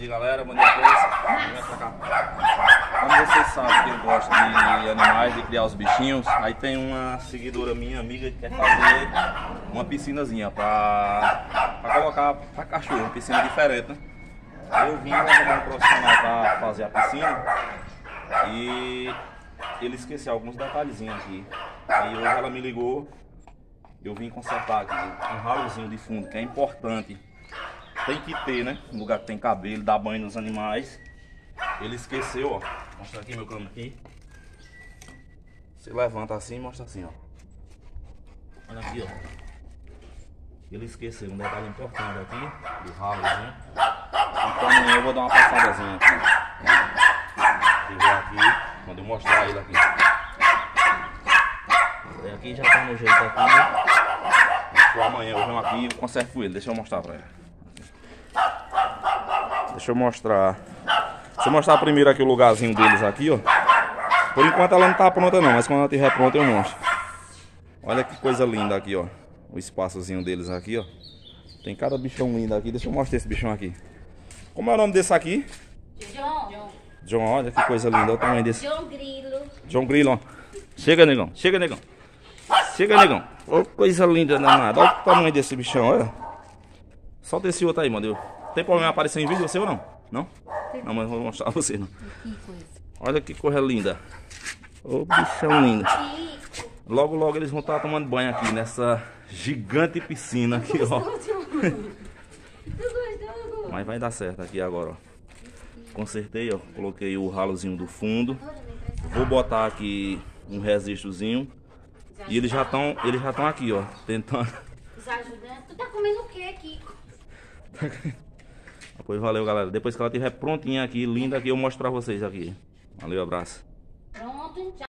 dia, galera. Bom dia a todos. Como vocês sabem que eu gosto de animais, de criar os bichinhos, aí tem uma seguidora minha, amiga, que quer fazer uma piscinazinha pra colocar pra cachorro, uma piscina diferente, né? Aí eu vim arrumar um profissional pra fazer a piscina e ele esqueceu alguns detalhezinhos aqui. Aí hoje ela me ligou, eu vim consertar aqui um ralozinho de fundo, que é importante. Tem que ter, né? Um lugar que tem cabelo, dá banho nos animais. Ele esqueceu, ó. Vou mostrar aqui meu cano aqui. Você levanta assim e mostra assim, ó. Olha aqui, ó. Ele esqueceu um detalhe importante aqui, do ralozinho. Então amanhã eu vou dar uma passadazinha aqui. Você vê aqui, quando eu mostrar ele aqui. E aqui já tá no jeito aqui. Então amanhã eu venho aqui e conserto ele. Deixa eu mostrar pra ela. Deixa eu mostrar. Deixa eu mostrar primeiro aqui o lugarzinho deles aqui, ó. Por enquanto ela não tá pronta não, mas quando ela estiver pronta eu mostro. Olha que coisa linda aqui, ó. O espaçozinho deles aqui, ó. Tem cada bichão lindo aqui. Deixa eu mostrar esse bichão aqui. Como é o nome desse aqui? John, olha que coisa linda. Olha o tamanho desse. John Grilo. John Grilo, ó. Chega, negão. Chega, negão. Chega, negão. Olha que coisa linda danada. Olha o tamanho desse bichão, olha. Solta esse outro aí, mano. Tem problema aparecer em vídeo você ou não? Não? Não, mas não vou mostrar a você não. Olha que coisa linda. Ô bichão lindo. Logo, logo eles vão estar tomando banho aqui nessa gigante piscina aqui, ó. Mas vai dar certo aqui agora, ó. Consertei, ó. Coloquei o ralozinho do fundo. Vou botar aqui um resistozinho. E eles já estão aqui, ó. Tentando. Tu tá comendo o que aqui? Pois valeu, galera. Depois que ela estiver prontinha aqui, linda aqui, eu mostro pra vocês aqui. Valeu, abraço. Pronto,